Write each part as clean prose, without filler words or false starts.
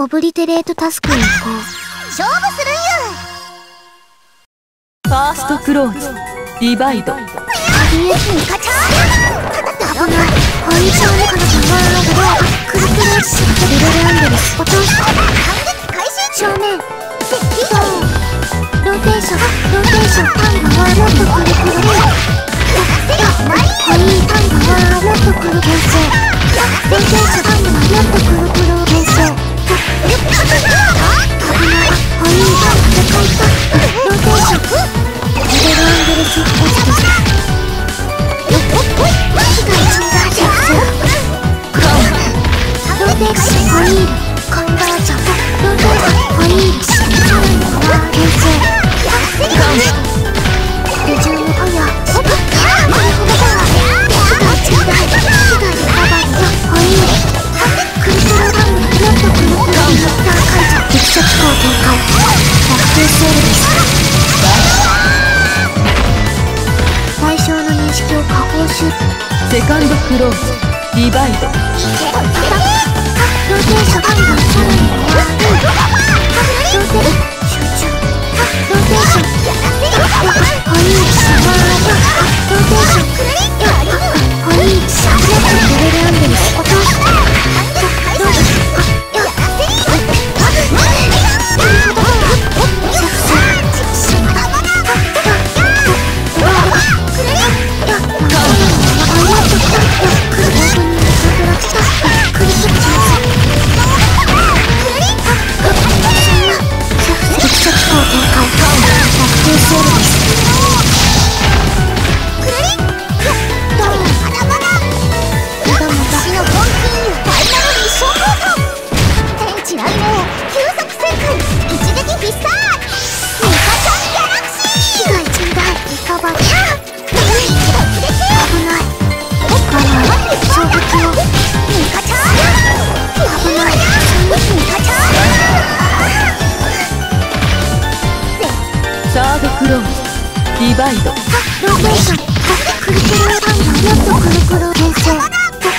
オブリテレートタスクに行こう。 勝負するんや。 ファーストクローズディバイド。 危ないポイントのからくるくるビルルアンデルス落とす正面ローテーションパンダはもっとくるくるポインパンダはもっとくる牽制ローテーションパンダはもっとくるくる牽制危ないポインパンダでかいたローテーションビルルアンデルス落ちてローテーションホイールコンバージョンローテーションホイールさらには牽制レジュームホヤこれほどだわ被害カバーよホイールクリスタルタウンもっとくるくるリミッター解除敵初機構展開ラフテーセールです対象の認識を下方しセカンドクローズディバイド。 ローテーションパンダさらにはローテー集中ローテーションホイールシャワーローテーションホイールシャワーレベルアンデルス落とすローテーションサードクローズディバイド。 ローテーションくるくるパンダもっとくるくる牽制そんな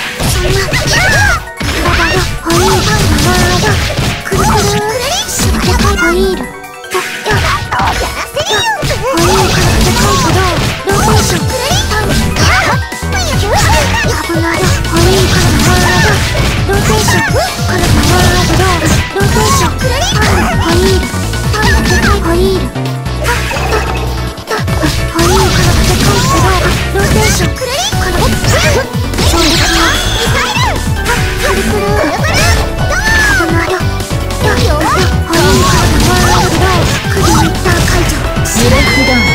ババよホイールパンダはくるくるでかいホイールホイールからでかいけどローテーションパンダ危ないホイールからローテーションからローテーションパンダホイールパンダでかいホイールローテーションから衝撃がくるくる危ないよホイールからクリミッター解除ブレイクダウン。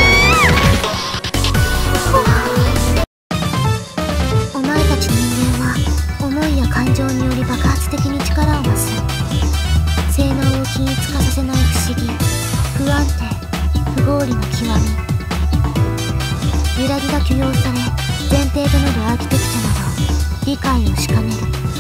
お前たち人間は思いや感情により爆発的に力を増す性能を均一化させない不思議不安定不合理の極み揺らぎが許容され前提となるアーキテクチャなど理解をしかねる